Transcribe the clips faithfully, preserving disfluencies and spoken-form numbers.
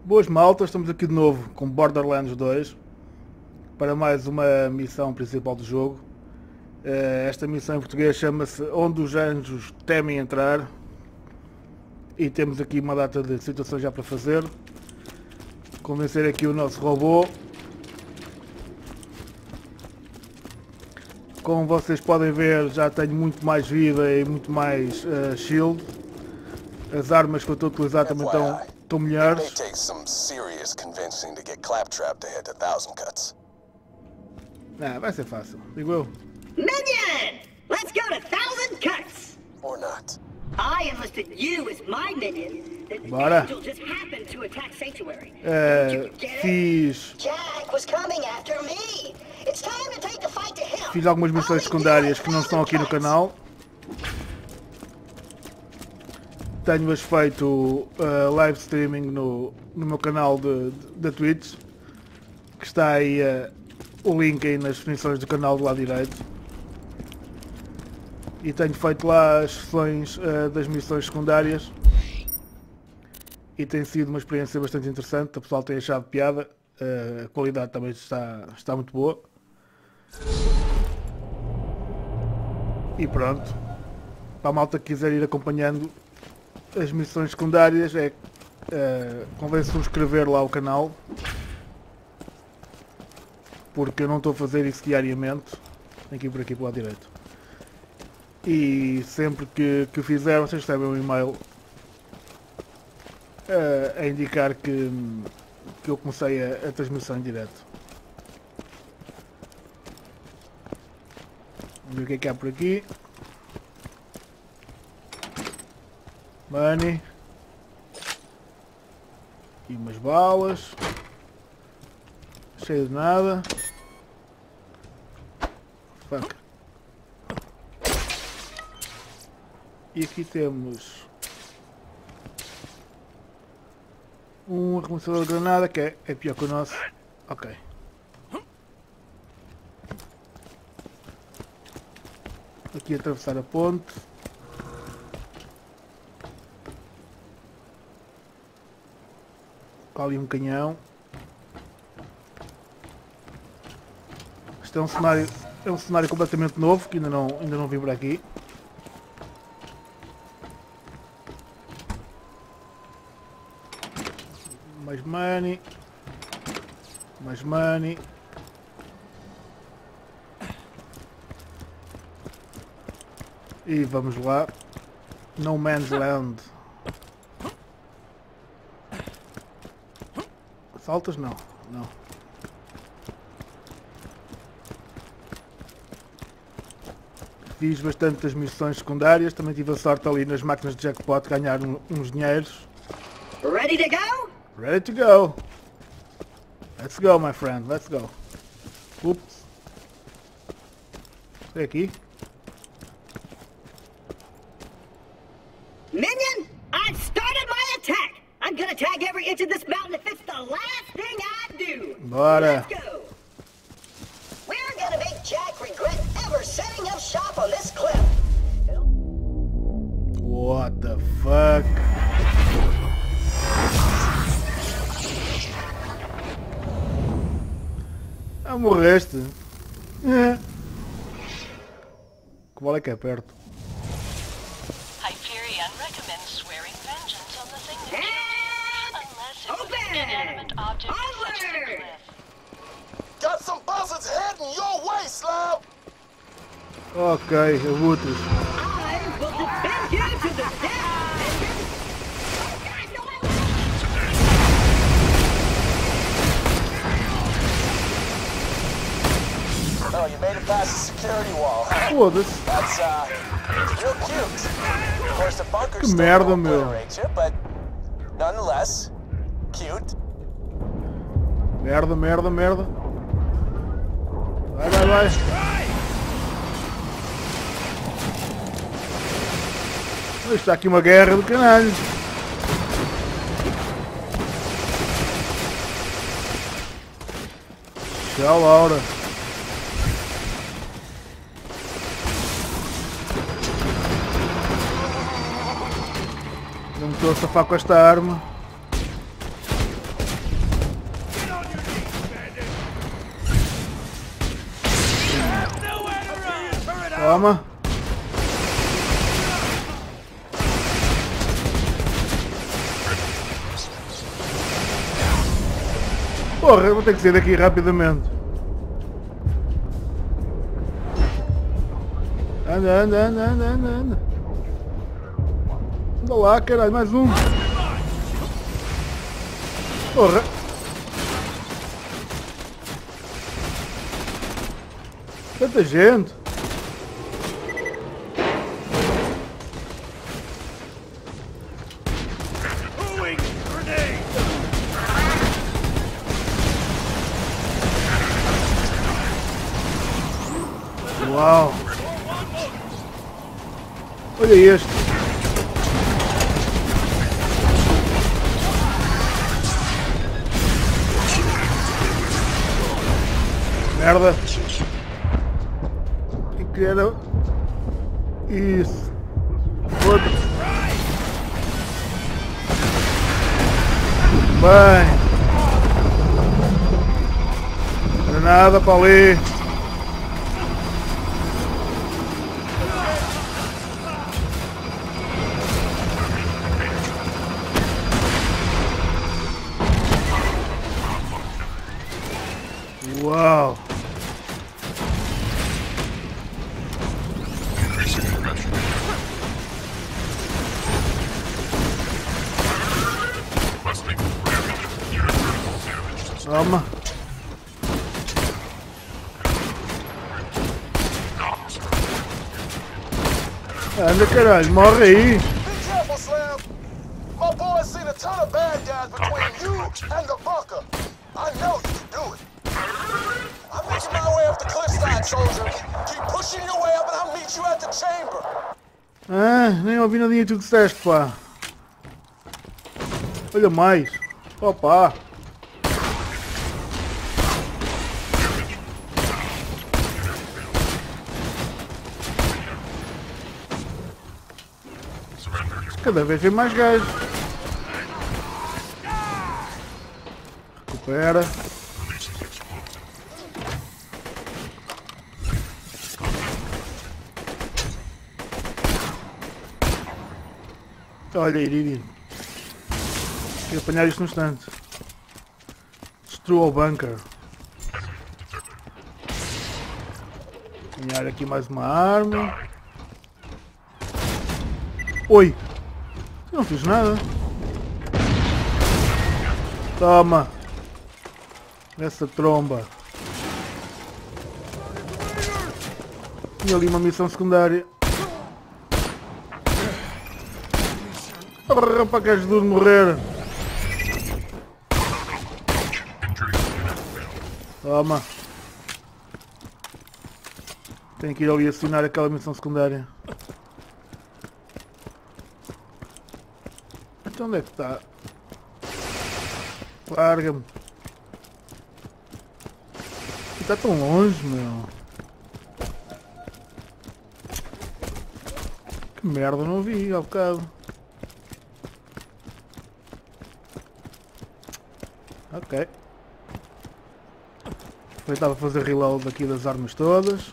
Boas maltas, estamos aqui de novo com Borderlands dois para mais uma missão principal do jogo. Esta missão em português chama-se Onde os Anjos Temem Entrar e temos aqui uma data de situações já para fazer. Convencer aqui o nosso robô. Como vocês podem ver, já tenho muito mais vida e muito mais uh, shield. As armas que eu estou a utilizar também estão, estão melhores. Ah, vai ser fácil, digo eu. Minion! Let's go to Thousand Cuts! Or not. I enlisted you as my minion. The Bora. angel just happened to attack Sanctuary. Uh, fiz... Jack was coming after me. It's time to take the fight to him. Fiz algumas missões secundárias que não estão aqui no canal. Tenho-as feito uh, live streaming no, no meu canal de, de, da Twitch, que está aí uh, o link aí nas definições do canal do lado direito. E tenho feito lá as sessões uh, das missões secundárias e tem sido uma experiência bastante interessante. O pessoal tem achado piada, uh, a qualidade também está, está muito boa. E pronto, para a malta que quiser ir acompanhando as missões secundárias, é uh, convém subscrever lá o canal, porque eu não estou a fazer isso diariamente. Tenho que ir por aqui para o lado direito. E sempre que, que o fizer, vocês recebem um e-mail uh, a indicar que, que eu comecei a, a transmissão em direto. Vamos ver o que é que há por aqui. Money. E umas balas. Cheio de nada. Fuck. E aqui temos um arremessador de granada que é, é pior que o nosso. Ok. Aqui atravessar a ponte. Cá ali um canhão. Isto é um cenário, é um cenário completamente novo que ainda não, ainda não vim por aqui. Mais money. Mais money. E vamos lá. No Man's Land. Saltas? Não. Não. Fiz bastantes missões secundárias. Também tive a sorte ali nas máquinas de jackpot de ganhar um, uns dinheiros. Ready to go? Ready to go. Let's go, my friend. Let's go. Ups. É aqui. Minion, I've started my attack. I'm gonna tag every inch of this mountain if it's the last thing I do. Bora. Let's go. We're gonna make Jack regret ever setting up shop on this cliff. What the fuck? Ah, morreste. É. Que bola é que é perto? Hyperion recommends swearing vengeance on the thing that And unless it was open. an inanimate object such as a Onward. cliff. Got some buzzards heading your way, Slow! Ok, abutres. I will defend you to the death. Oh, you made it past the security wall, huh? Foda-se. That's, uh, real cute. Of course, the bunker's Que still merda, gonna meu. obliterate you, but nonetheless, cute. Merda, merda, merda. Vai, vai, vai. Está aqui uma guerra do caralho. Tchau, Laura. Não me estou a safar com esta arma. Toma. Porra, eu vou ter que sair daqui rapidamente. Anda, anda, anda, anda, anda, anda. Anda lá, caralho, mais um. Porra. Tanta gente. Uau. Olha este. Merda. E que era... Isso. Outro. Bem. Granada para ali. Uau! Toma! Anda caralho, morre aí! Be careful, Slam. My boys seen a ton of bad guys between you and the bunker. I know you can do it. I'm making my way up the cliffside, soldier. Keep pushing your way up and I'll meet you at the chamber. Ah, nem ouvi nadinha do que disseste, pá. Olha mais. Opa. Cada vez vem mais gajos. Recupera. Olha, Iridium. Quero apanhar isto no instante. Destrua o bunker. Apanhar aqui mais uma arma. Oi! Eu não fiz nada. Toma! Essa tromba. Tinha ali uma missão secundária. Rapaz, que és duro de morrer. Toma. Tenho que ir ali assinar aquela missão secundária. Então onde é que está? Larga-me. Está tão longe, meu. Que merda, não vi há bocado. Ok. Aproveitava a fazer reload aqui das armas todas.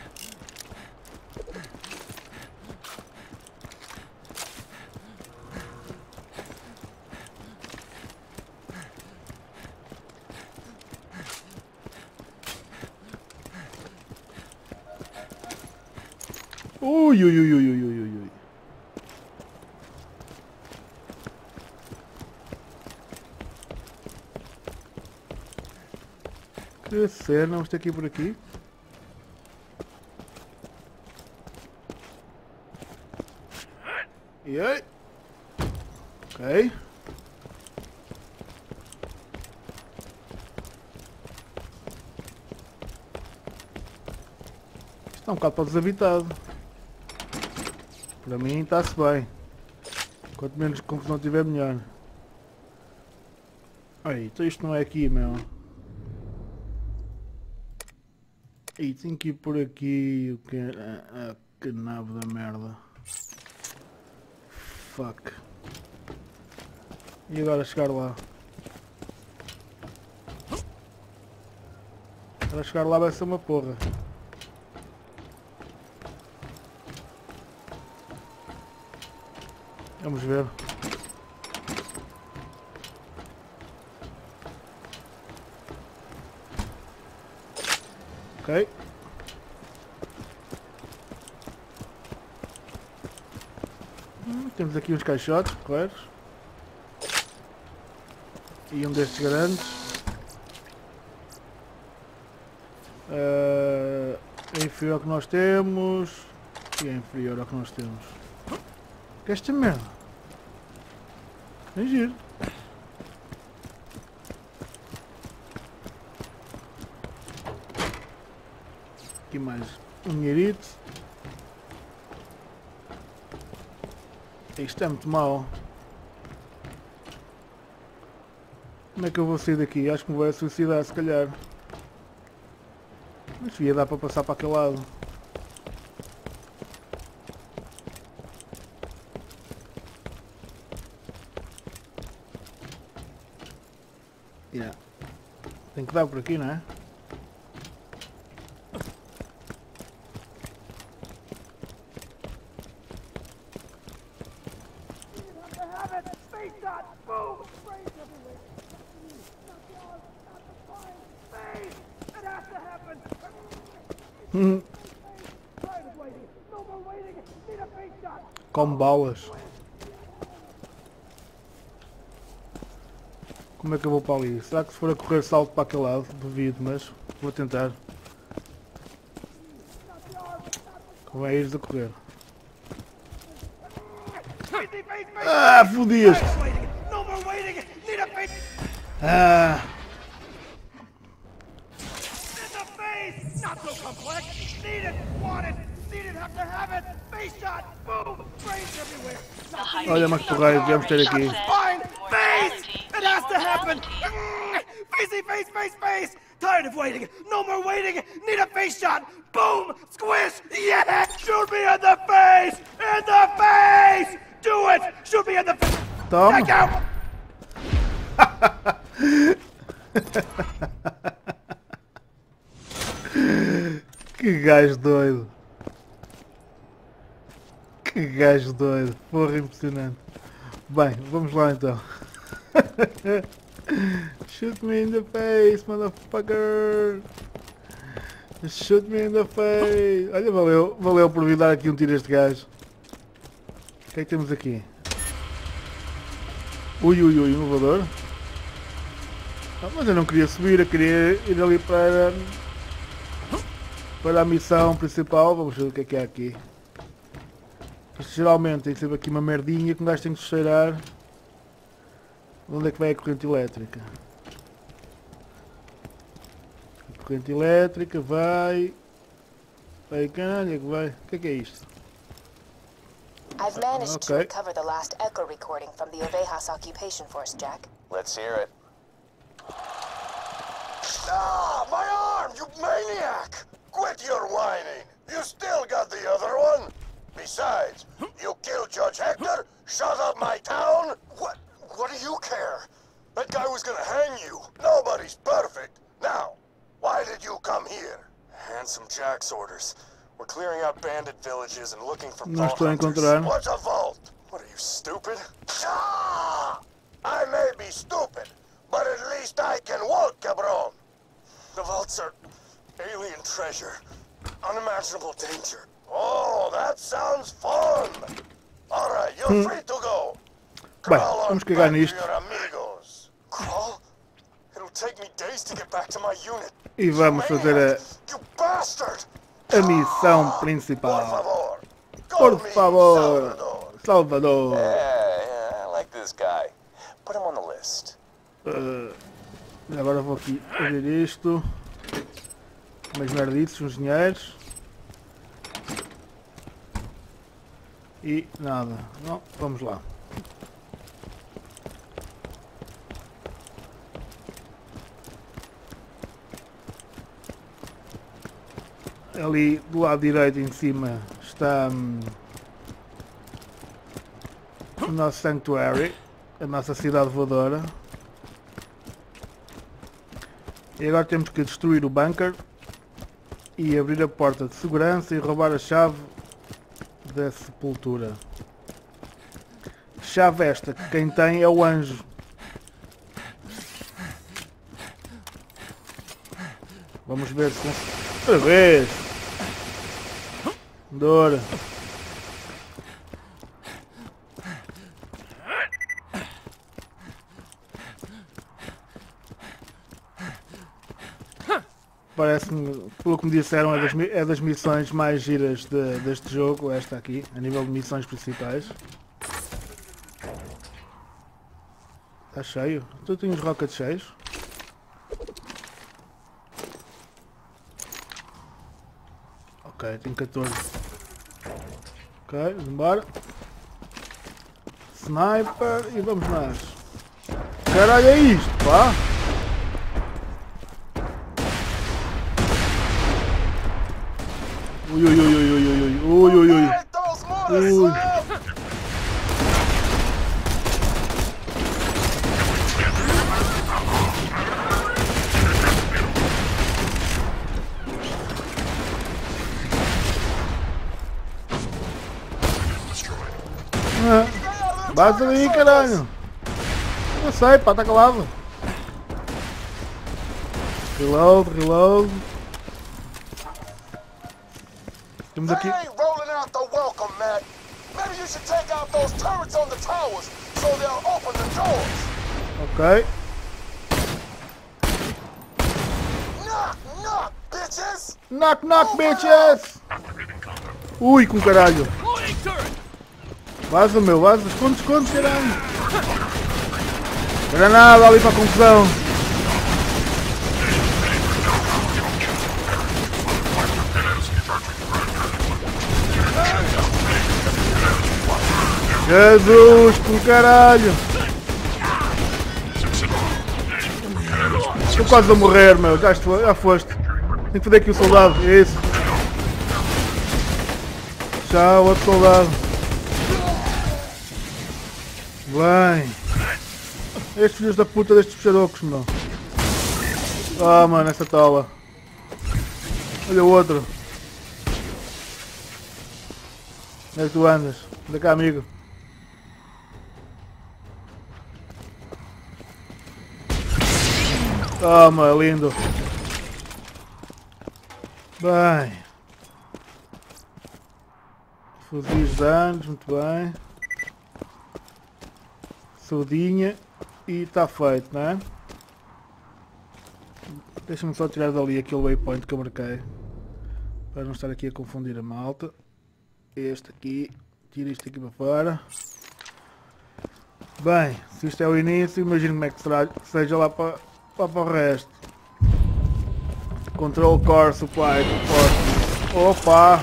Ui, ui, ui, ui, ui, ui, ui. Que cena, vamos ter que ir por aqui. E aí? Ok. Isto está um bocado para desabitado. Para mim está-se bem. Quanto menos confusão tiver, melhor. Aí, então isto não é aqui, meu. Aí, tem que ir por aqui. O que é? Ah, ah, que nave da merda. Fuck. E agora chegar lá? Para chegar lá vai ser uma porra. Vamos ver. Ok. Hum, temos aqui uns caixotes correios. E um destes grandes. Uh, é inferior ao que nós temos. E é inferior ao que nós temos. Que é esta merda? É giro. Aqui mais um dinheirito. Isto é muito mau. Como é que eu vou sair daqui? Acho que me vou suicidar se calhar. Mas ia dar para passar para aquele lado. Yeah. Tem que dar por aqui, não é? Hum. Come balas. Como é que eu vou para ali? Será que se for a correr salto para aquele lado? Duvido, mas vou tentar. Como é ires a correr? Ah, fodias! Ah! Olha, mas porreiro, devemos ter aqui. It has to happen! Facey, face, face, face! Tired of waiting! No more waiting! Need a face shot! Boom! Squish! Yeah! Shoot me in the face! In the face! Do it! Shoot me in the face! Toma! Take out! Que gajo doido! Que gajo doido! Porra, impressionante! Bem, vamos lá então. Shoot me in the face, motherfucker! Shoot me in the face! Olha, valeu, valeu por vir dar aqui um tiro a este gajo. O que é que temos aqui? Ui, ui, ui, um elevador. Ah, mas eu não queria subir, eu queria ir ali para, para a missão principal. Vamos ver o que é que há aqui. Isto, geralmente tem sempre aqui uma merdinha que um gajo tem que cheirar. Onde é que vai a corrente elétrica? A corrente elétrica vai... Vai, caralho, é que vai... O que é que é isto? I've managed to Okay. recover the last echo recording from the Ovejas occupation force, Jack. Let's hear it. Ah, my arm, you maniac! Quit your whining. You still got the other one. Besides, you killed Judge Hector, shut up my town. What? What do you care? That guy was gonna hang you. Nobody's perfect. Now, why did you come here? Handsome Jack's orders. We're clearing out bandit villages and looking for Não vault estou a hunters. encontrar. What's a vault? What are you, stupid? Ah! I may be stupid, but at least I can walk, cabron. The vaults are alien treasure. Unimaginable danger. Oh, that sounds fun. All right, you're free to go. Bem, vamos cagar nisto. Crawl? It'll take me days to get back to my unit. E vamos fazer a, You bastard! a missão Por principal. favor. Por favor, Salvador. Yeah, yeah, I like this guy. Put him on the list. Uh, agora vou aqui fazer isto. Umas merdices, uns dinheiros. E nada. Não, vamos lá. Ali do lado direito em cima está hum, o nosso Sanctuary, a nossa cidade voadora. E agora temos que destruir o bunker e abrir a porta de segurança e roubar a chave da sepultura. chave esta, que quem tem é o anjo. Vamos ver se... Outra vez! Dor! Parece-me, pelo que me disseram, é das, é das missões mais giras de, deste jogo, esta aqui, a nível de missões principais. Está cheio? Tu tens os rockets cheios? Ok, tenho catorze. Ok, vamos embora. Sniper e vamos nós. Caralho, é isto, pá! Ui, ui, ui, ui, ui, ui, ui, ui, ui, ui. Ui. Ah, basta aí, caralho. Não sei, pá, tá calado. Reload, reload. Temos aqui. They ain't rolling out the welcome mat. Maybe you should take out those turrets on the towers so they'll open the doors. Ok. Knock, knock, bitches. Knock, knock, bitches! Ui, com caralho. Vaza, meu, vaza. Esconde, esconde, caralho. Granada ali para a confusão. Jesus, com caralho! Estou quase a morrer, meu. Já, estou, já foste. Tenho que fazer aqui o soldado. É isso. Tchau, outro soldado. Bem. Estes filhos da puta destes puxarocos, meu. Ah, mano, essa tola. Olha o outro. Onde é que tu andas? Anda cá, amigo. Toma, lindo. Bem. Fuzis de anos, muito bem. Saudinha. E está feito, não é? Deixa-me só tirar dali aquele waypoint que eu marquei. Para não estar aqui a confundir a malta. Este aqui. Tira isto aqui para fora. Bem, se isto é o início, imagino como é que será, que seja lá para... Lá para o resto. Control Core Supply. Opa!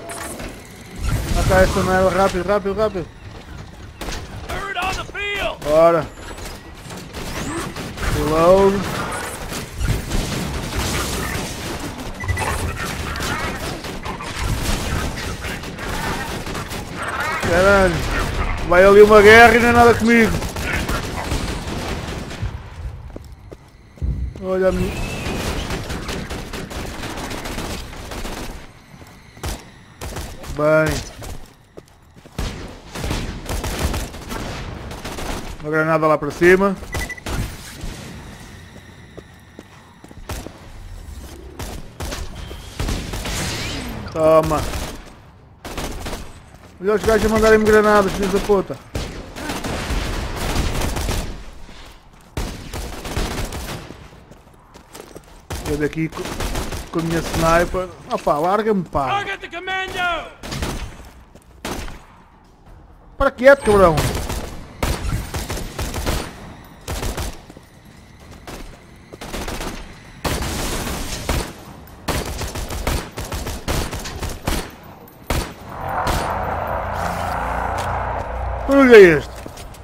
Mata esta merda. Rápido, rápido, rápido. Bora. Reload. Caralho. Vai ali uma guerra e não é nada comigo. Olha a minha... Bem. Uma granada lá para cima. Toma. Olha os gajos a mandarem-me granadas, filhos da puta. Eu daqui com, com a minha sniper. Opa, larga-me, pá. Para quieto, cabrão. Que barulho é este?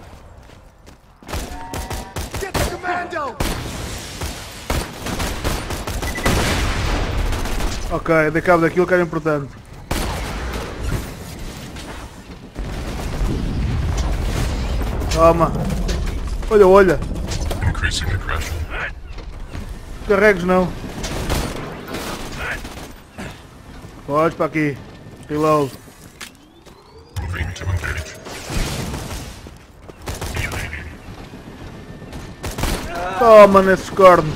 Ok, dei cabo daquilo que era importante. Toma. Olha, olha. Carregues não. Pode para aqui. Reload. Toma nesses cornos.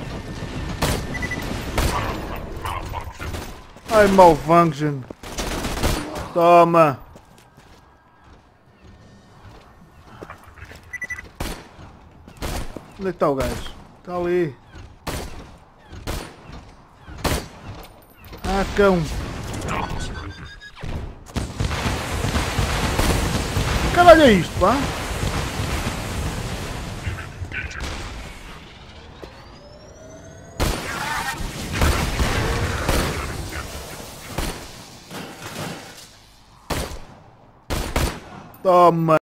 Ai, malfunction. Toma. Onde é que está o gajo? Está ali. Ah, cão. Caralho é isto, pá? Toma.